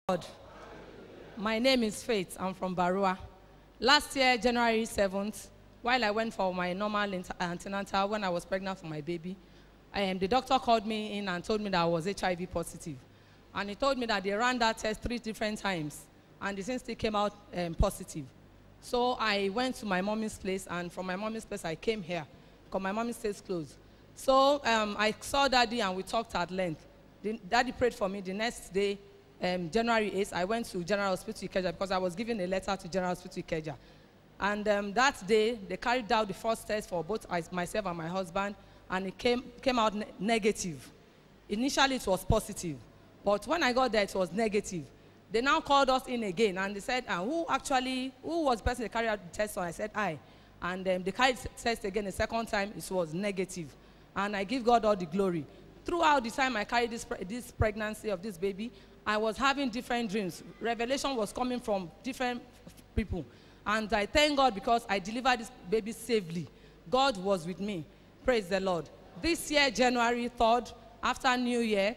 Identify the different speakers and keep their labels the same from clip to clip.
Speaker 1: God. My name is Faith. I'm from Barua. Last year, January 7th, while I went for my normal antenatal when I was pregnant for my baby, the doctor called me in and told me that I was HIV positive. And he told me that they ran that test 3 different times, and the thing still came out positive. So I went to my mommy's place, and from my mommy's place, I came here, because my mommy stays close. So I saw Daddy, and we talked at length. Daddy prayed for me. The next day, January 8th, I went to General Hospital Ikeja because I was given a letter to General Hospital Ikeja. And that day, they carried out the first test for both myself and my husband, and it came out negative. Initially, it was positive, but when I got there, it was negative. They now called us in again, and they said, who was the person they carried out the test on? I said, I. And they carried the test again the second time, it was negative. And I give God all the glory. Throughout the time I carried this pregnancy of this baby, I was having different dreams. Revelation was coming from different people. And I thank God because I delivered this baby safely. God was with me. Praise the Lord. This year, January 3rd, after New Year,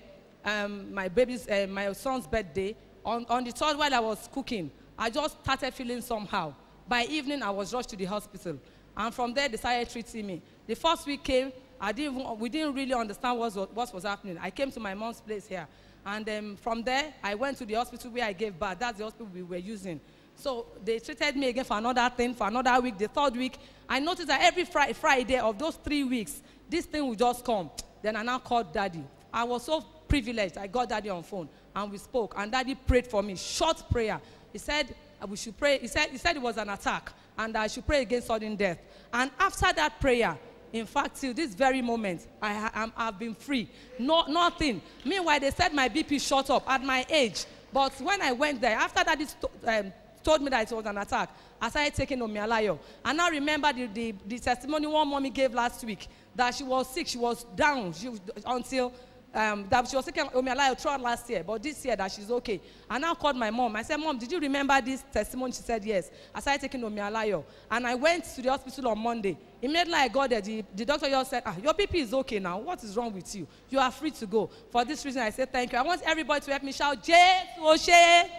Speaker 1: my son's birthday, on the 3rd while I was cooking, I just started feeling somehow. By evening, I was rushed to the hospital. And from there, they started treating me. The first week came, we didn't really understand what was happening. I came to my mom's place here. And from there, I went to the hospital where I gave birth. That's the hospital we were using. So they treated me again for another thing, for another week. The 3rd week, I noticed that every Friday of those 3 weeks, this thing would just come. Then I now called Daddy. I was so privileged. I got Daddy on phone, and we spoke. And Daddy prayed for me, short prayer. He said we should pray. He said it was an attack, and I should pray against sudden death. And after that prayer, in fact, till this very moment, I've been free. Nothing. Meanwhile, they said my BP shot up at my age. But when I went there, after that, told me that it was an attack, I started taking Omialayo. And I remember the testimony one mommy gave last week, that she was sick, she was down until that she was taking Omialayo throughout last year, but this year that she's okay. I now called my mom. I said, Mom, did you remember this testimony? She said, yes. I started taking Omialayo. And I went to the hospital on Monday. Immediately I got there, the doctor just said, your BP is okay now. What is wrong with you? You are free to go. For this reason, I said, thank you. I want everybody to help me shout, Jesus Oshe.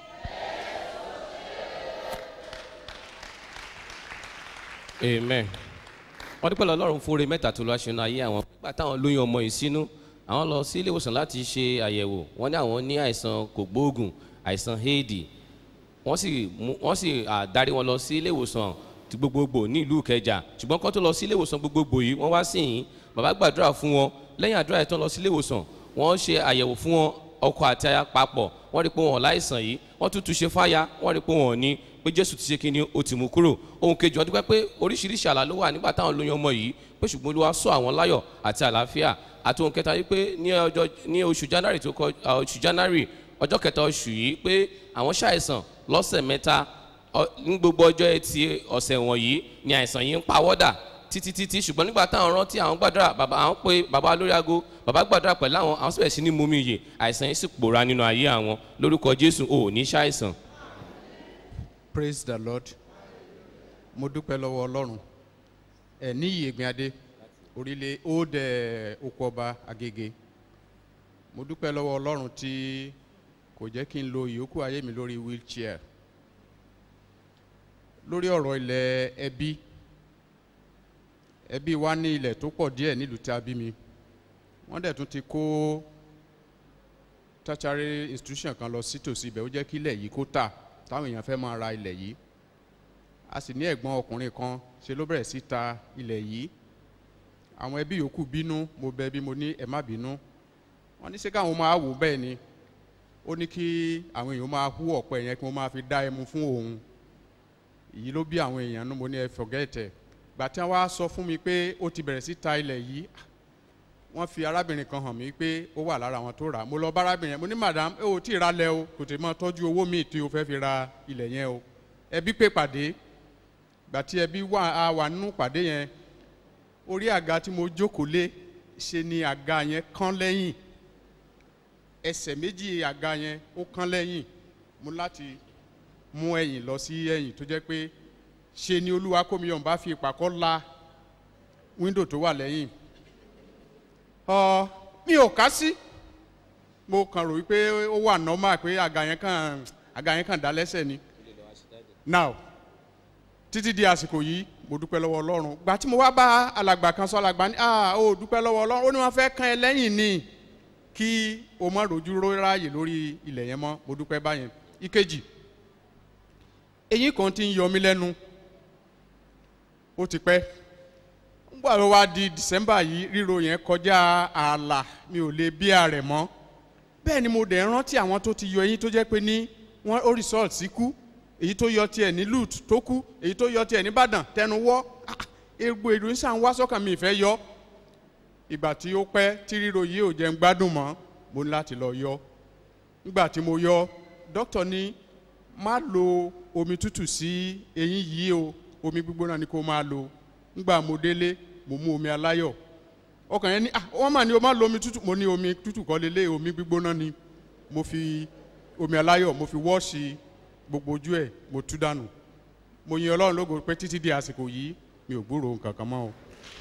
Speaker 2: Amen. Wọ́n dúpẹ́ lọ́rùn fún oore mẹ́ta tó lọ aṣọ́nà ayé àwọn nígbà táwọn lóyún ọmọ yìí sínú àwọn lọ sí ilé ìwòsàn láti ṣe àyẹ̀wò wọ́n ní àwọn ní àìsàn kògbóògùn àìsàn éèdì wọ́n sì darí wọn lọ sí ilé ìwòsàn ti gbogbogbò ní ìlú Ìkẹjà ṣùgbọ́n kó tó lọ sí ilé ìwòsàn gbogbogbò yìí wọ́n wá sí yìí bàbá gbàdúrà fún wọn lẹ́yìn àdúrà ìtàn lọ sí ilé ìwòsàn wọ́n ṣe àyẹ̀wò fún wọn ọkọ àti aya papọ̀ wọ́n rí pé wọn láìsàn yìí wọ́n tún ṣe fáyà wọ́n rí pé wọn ní pé Jésù ti ṣe kí ni ó ti mú kúrò ohun kejì wọ́n dúpẹ́ pé oríṣiríṣi àlá ló wà nígbà táwọn lóyún ọmọ yìí pé ṣùgbọ́n Olúwa sọ àwọn láyọ̀ àti àlàáfíà àti ohun kẹta yìí pé ní oṣù January ọjọ́ kẹta oṣù yìí pé àwọn ṣàìsàn lọ́sẹ̀ mẹ́ta ní gbogbo ọjọ́ ẹtì ọ̀sẹ̀ wọ̀nyí ni àìsàn yìí ń pawọ́dà títí ṣùgbọ́n nígbà táwọn rántí àwọn gbàdúrà àwọn pé bàbá lórí aago bàbá gbàdúrà pẹ̀lú àwọn sì bẹ̀rẹ̀ sí ní mú mi yè àìsàn yìí sì pòórá nínú ayé àwọn lórúkọ Jésù ò ní ṣàìsàn.
Speaker 3: Praise the Lord. Mo dúpẹ́ lọ́wọ́ Ọlọ́run. Ní Ìyègbìnadé orílẹ̀ òde oko ọba Agége. Mo dúpẹ́ lọ́wọ́ Ọlọ́run tí kò jẹ́ kí n lo ìyókù ayé mi lórí wheelchair. Lórí ọ̀rọ̀ ilẹ̀ ẹbí wa ní ilẹ̀ tó pọ̀ díẹ̀ nílùú tí a bí mi. Wọ́n dẹ̀ tún ti kó tertiary institution kan lọ sí tòsí ibẹ̀ ó jẹ́ kí ilẹ̀ yìí kó tà táwọn èèyàn fẹ́ máa ra ilẹ̀ yìí. A sì ní ẹ̀gbọ́n ọkùnrin kan ṣe ló bẹ̀rẹ̀ sí ta ilẹ̀ yìí. Àwọn ẹbí yòókù bínú, mo bẹ̀ bí mo ní ẹ má bínú. Wọ́n ní ṣé káwọn máa wò bẹ́ẹ̀ ni. Ó ní kí àwọn èèyàn máa hú ọ̀pẹ yẹn kí wọ́n máa fi dá ẹmu fún òun. Èyí ló bí àwọn èèyàn nú mo ní ẹ forget ẹ̀. Gbà tí wọ́n wá sọ fún mi pé ó ti bẹ̀rẹ̀ sí ta ilẹ̀ yìí, wọ́n fi arábìnrin kan hàn mí pé ó wà lára àwọn tó rà. Mo lọ bá arábìnrin yẹn, mo ní madam ó ti ra lẹ̀ o, kò tẹ̀ mọ́ tọ́jú owó mi tí o fẹ́ fi ra ilẹ̀ yẹn o. Ẹbí pé pàdé, gbà tí ẹbí wà nínú pàdé yẹn, orí àga tí mo jókòó lé ṣe ni àga yẹn kán lẹ́yìn. Ẹsẹ̀ méjì àga yẹn ó kán lẹ́yìn. Mo láti mú ẹ̀yìn lọ sí ẹ̀yìn tó jẹ́ pé ṣe ni Olúwa kó mi yọ̀ bá fi ìpàkọ́ la wíńdò tó wà lẹ́yìn. Mi ò ká sí mo kàn rò wípé ó wà normal pé àga yẹn kàn dá lẹ́sẹ̀ ni. Now títí di àsìkò yìí mo dúpẹ́ lọ́wọ́ Ọlọ́run. Gbà tí mo wá bá alàgbà kan sọ, alàgbà ní ó dúpẹ́ lọ́wọ́ Ọlọ́run, ó ní wọ́n fẹ́ kán ẹ lẹ́yìn ni kí o mọ̀ rojú ráyè lórí ilẹ̀ yẹn mọ́. Mo dúpẹ́ báyẹn. Ìkejì, eyín kan ti ń yọ mí lẹ́nu ó ti pẹ́. Nígbà tó wá di December yìí, ríro yẹn kọjá ààlà, mi ò lè bí ààrẹ mọ́. Bẹ́ẹ̀ ni mo dẹ̀ rántí àwọn tó ti yọ eyín tó jẹ́ pé ní wọ́n ó result sí kú, èyí tó yọ tiẹ̀ ní lut tó kú, èyí tó yọ tiẹ̀ ní Ìbàdàn tẹnu wọ́. Egbò èrò ń sàn wá sọ́kàn mi ìfẹ́ yọ. Ìgbà tí ó pẹ́ tí ríro yìí ò jẹ́ ń gbádùn mọ́, mo ní láti lọ yọ. Nígbà tí mo yọ, dókítà ní má lo omi tútù sí eyín yìí o, omi gbígbóná ni kó máa lo. Nígbà mo délé, mo mú omi aláyọ̀. Ọkàn yẹn ní wọ́n mà ní o má lo omi tútù. Mo ní omi tútù kọ́ lélẹ̀, omi gbígbóná ni. Mo fi omi aláyọ̀ mo fi wọ́ọ̀ṣì gbogbo ojú ẹ̀, mo tú dànù. Mo yin Ọlọ́run lógo pé títí di àsìkò yìí mi ò gbúròó nǹkan kan mọ́ o.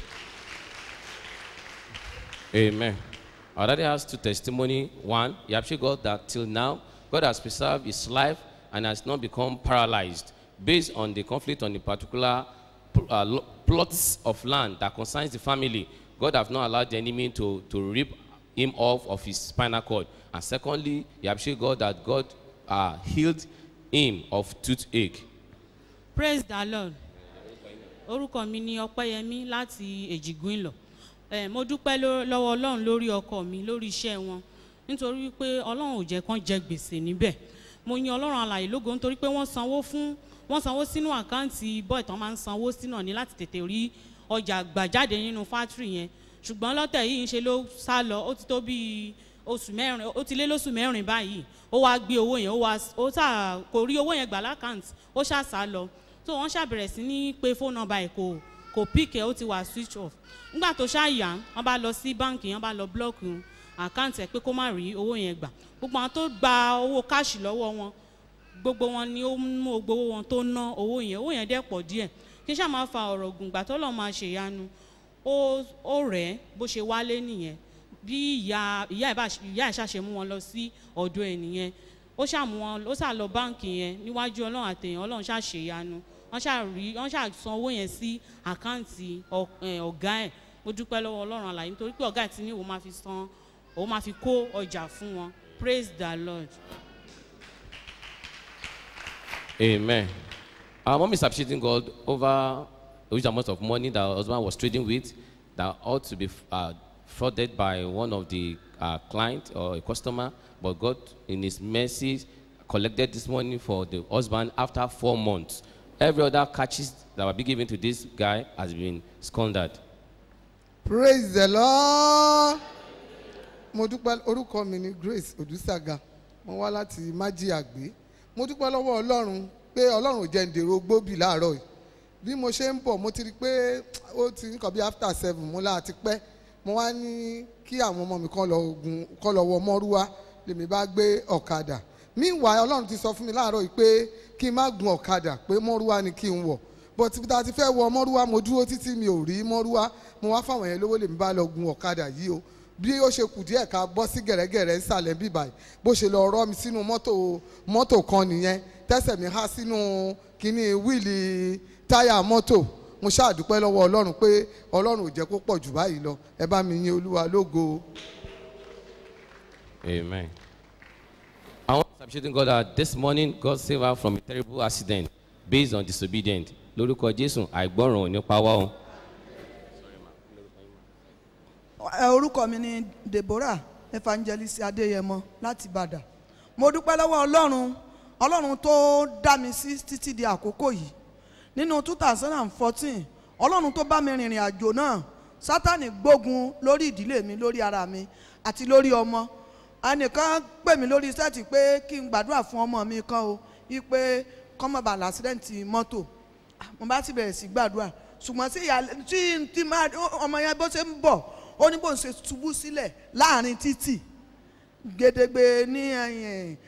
Speaker 2: Amen. Our daddy has two testimony. One, he appreciates God that till now, God has preserved his life and has not become paralyzed based on the conflict on the particular plots of land that concerns the family. God has not allowed the enemy to rip him off of his spinal cord. And secondly, he appreciates God that God healed him of toothache.
Speaker 4: Praise the Lord. Orúkọ mi ni Ọpẹ́yẹmí láti Èjìgbín lọ. Mo dúpẹ́ lọ́wọ́ Ọlọ́run lórí ọkọ mi, lórí iṣẹ́ wọn. Nítorí pé Ọlọ́run ò jẹ́ kán jẹ gbèsè níbẹ̀. Mo yin Ọlọ́run alààyè lógo nítorí pé wọ́n sanwó sínú àkáǹtì boy tán máa ń sanwó sínú ní láti tètè rí ọjà gbà jáde nínú fátírì yẹn. Ṣùgbọ́n lọ́tẹ̀ yìí ń ṣe ló sá lọ, ó ti tó bí oṣù mẹ́rin, ó ti lé lóṣù mẹ́rin báyìí. Ó wá gbé owó yẹn, ó sá kò rí owó yẹn gbà lákàǹtì, ó ṣá sá lọ. So wọ́n ṣàbẹ̀rẹ̀ sí ní pé fóònù nọ́mbà ẹ̀ kò píkẹ́, ó ti wà switch off. Nígbà tó ṣáàyà, wọ́n bá lọ sí báǹkì, wọ́n bá lọ blọ́ọ̀kì àkáǹtì ẹ̀ pé kó má rí owó yẹn gbà. Gbogbo àwọn tó gba owó káàṣì lọ́wọ́ wọn, gbogbo wọn ni ó mú gbogbo wọn tó ná owó yẹn dẹ̀ pọ̀ díẹ̀. Kí ṣáà máa fa ọ̀rọ̀ gùn, gbà tó lọ́ọ́ máa ṣèyanu, ó rẹ̀ bó ṣe wálé nìyẹn. Bí ìyá ẹ̀ ṣàṣe mú wọn lọ sí ọ̀dọ̀ ẹ̀ nìyẹn. Ó ṣà lọ báǹkì yẹn níwájú Ọlọ́run àtẹ̀yàn, Ọlọ́run ṣàṣèyanu. Wọ́n ṣà san owó yẹn sí àkáǹtì ọ̀gá ẹ̀. Mo dúpẹ́ lọ́wọ́ Ọlọ́run alààyè nítorí pé ọ̀gá ẹ̀ ti ní òun máa fi kó ọjà fún wọn. Praise the Lord.
Speaker 2: Amen. Our mom is appreciating God over a huge amount of money that her husband was trading with that ought to be frauded by one of the client or a customer, but God in his mercy collected this money for the husband after 4 months. Every other catches that were being given to this guy has been squandered.
Speaker 5: Praise the Lord. Mo dúpẹ́, orúkọ mi ni Grace Odusaga. Mo wá láti Májíàgbé. Mo dúpẹ́ lọ́wọ́ Ọlọ́run pé Ọlọ́run ò jẹ́ ń dèrò gbóbì láàárọ̀ yìí. Bí mo ṣe ń bọ̀, mo ti rí pé ó ti ń kọ bí after 7 mo láti pẹ́. Mo wá ní kí àwọn ọmọ mi kọ́ lọ wọ mọ́rúwá, lèmi bá gbé ọ̀kadà. Meanwhile, Ọlọ́run ti sọ fún mi láàárọ̀ yìí pé kí n má gun ọ̀kadà, pé mọ́rúwá ni kí n wọ̀. But bí ta ti fẹ́ wọ mọ́rúwá, mo dúró títí mi ò rí mọ́rúwá. Mo wá fáwọn yẹn lówó, lèmi bá lọ gun ọ̀kadà yìí o. Bí ó ṣe kù díẹ̀ ká bọ́ sí gẹ̀rẹ́gẹ̀rẹ́ nsàlẹ̀ bíbáyìí, bó ṣe lọ rọ́ mi sínú mọ́tò kan nìyẹn, tẹ́sẹ̀ mi há sínú kíní wíìlì táyà mọ́tò. Mo ṣáà dúpẹ́ lọ́wọ́ Ọlọ́run pé Ọlọ́run ò jẹ́ kó pọ̀ jù báyìí lọ. Ẹ bá mi yin Olúwa lógo.
Speaker 2: Amen. I want to appreciate God that this morning God saved her from a terrible accident based on disobedience. Lórúkọ Jésù, àìgbọràn ò ní pa wá o.
Speaker 6: Orúkọ mi ni Deborah Evangelist Adéyẹmọ láti Ìbàdàn. Mo dúpẹ́ lọ́wọ́ Ọlọ́run tó dá mi sí títí di àkókò yìí. Nínú 2014, Ọlọ́run tó bá mi rìnrìn àjò náà, Sátánì gbógun lórí ìdílé mi, lórí ara mi àti lórí ọmọ. Ẹnìkan pè mí lórí sẹ́ẹ̀tì pé kí n gbàdúrà fún ọmọ mi kan o, wípé kó má bàa lásìdẹ́ǹtì mọ́tò. Mo bá ti bẹ̀rẹ̀ sí gbàdúrà, ṣùgbọ́n tí ọmọ yẹn bó ṣe ń bọ̀, ó ní bó ń ṣe ṣubú sílẹ̀ láàrin títì Gédégbé ní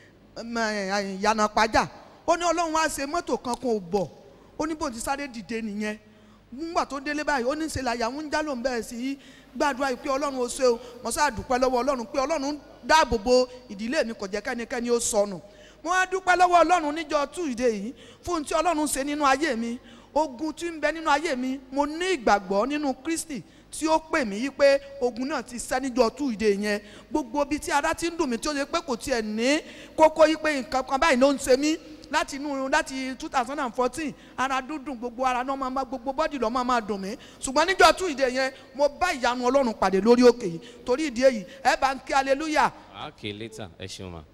Speaker 6: Yànàpájà. Ó ní Ọlọ́run wá ṣe mọ́tò kan kò bọ̀, ó ní bó ti sáré dìde nìyẹn. nígbà tó délé báyìí ó ní ṣe làyà ń já ló ń bẹ̀rẹ̀ sí gbàdúrà pé ọlọ́run ó ṣe o mo sá dúpẹ́ lọ́wọ́ ọlọ́run pé ọlọ́run dáàbò bo ìdílé mi kò jẹ́ kẹ́nikẹ́ni ó sọnù. mo wá dúpẹ́ lọ́wọ́ ọlọ́run níjọ́ Tuesday yìí fún tí ọlọ́run ṣe nínú ayé mi. Ogun tí ń bẹ nínú ayé mi, mo ní ìgbàgbọ́ nínú Kristi tí ó pè mí yí pé ogun náà ti ṣẹ́ níjọ́ Tuesday yẹn. Gbogbo ibi tí ara ti ń dùn mí tí ó ṣe pé kò tiẹ̀ ní kókó yí pé nǹkan kan báyìí ló ń ṣe mí láti 2014 ara dúdùn gbogbo ara náà máa gbogbo bọ́dì lọ́ máa dùn mí. Ṣùgbọ́n níjọ́ Tuesday yẹn mo bá ìyanu Ọlọ́run pàdé lórí òkè yìí. Torí ìdí èyí ẹ bá ń kí hallelujah.
Speaker 2: Okay, later. Ẹ ṣeun ma.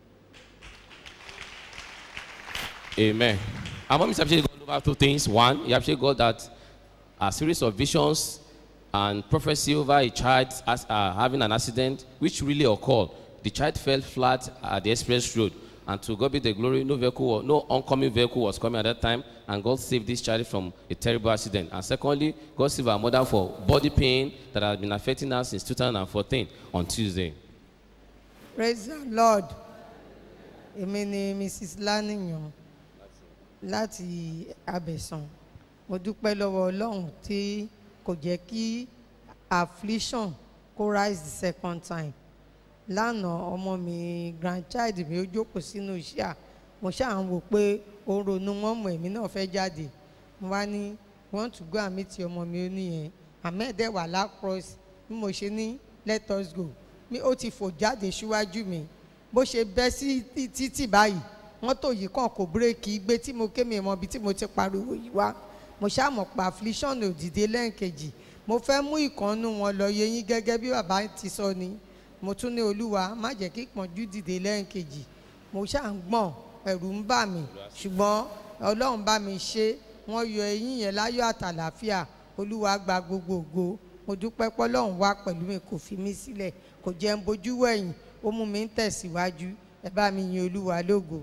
Speaker 2: Amen. I'm going to appreciate God over two things. One, you appreciate God that a series of visions and prophecy over a child having an accident, which really occurred. The child fell flat at the express road, and to God be the glory, no oncoming vehicle was coming at that time, and God saved this child from a terrible accident. And secondly, God saved our mother for body pain that has been affecting her since 2014 on Tuesday.
Speaker 7: Praise the Lord. Èmi ni Mrs. Laniyan láti Abẹ̀sán. Mo dúpẹ́ lọ́wọ́ Ọlọ́run tí kò jẹ́ kí affliction kó rise the second time. Lánàá ọmọ mi grandchild mi ó jókòó sínú iṣẹ́ mo ṣáà ń wò pé ó ń ronú wọn mọ̀ èmi náà fẹ́ jáde. Mo wá ní want to go and meet ọmọ mi ó níyẹn. Ahmed wà lacrosse bí mo ṣe ní let us go. Mi ó ti fò jáde síwájú mi. Bó ṣe bẹ́ sí títì báyìí mọ́tò yìí kàn kò bírèkì gbé tí mo ké mi mọ ibi tí mo ti pariwo yìí wá. Mo ṣáà mọ̀ pé affliction ò dìde lẹ́ǹkejì. Mo fẹ́ mú ìkànnù wọn lọ yẹyìn gẹ́gẹ́ bí bàbá ti sọ ni. Mo tún ní Olúwa má jẹ́ kí ìpọ́njú dìde lẹ́ǹkejì. Mo ṣáà ń gbọ̀n ẹ̀rù ń bà mí ṣùgbọ́n Ọlọ́run bá mi ṣe wọ́n yọ eyín yẹn láyọ̀ àtàlàfíà. Olúwa gba gbogbo ògo. Mo dúpẹ́ pé Ọlọ́run wà pẹ̀lú mi kò fi mí sílẹ̀ kò jẹ́ ń bojú wẹ̀yìn ó mú mi ń tẹ̀síwájú ẹ bá mi yin Olúwa lógo.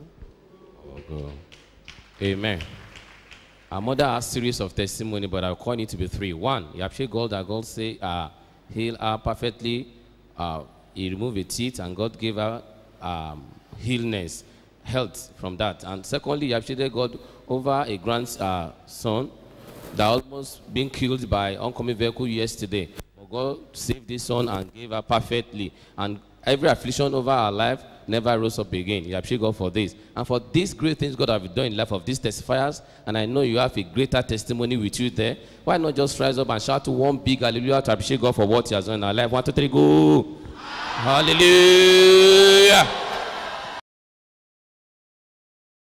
Speaker 2: Amen. Our mother has a series of testimony, but I'll call it to be three. One, you appreciate God that God say heal her perfectly. He removed a teeth and God gave her health from that. And secondly, you appreciate God over a grandson that almost been killed by oncoming vehicle yesterday. But God saved this son and gave her perfectly. And every affliction over her life never rose up again. You appreciate God for this. And for these great things God have done in the life of these testifiers, and I know you have a greater testimony with you there. Why not just rise up and shout to one big hallelujah to appreciate God for what he has done in our life? 1, 2, 3, go. Hallelujah.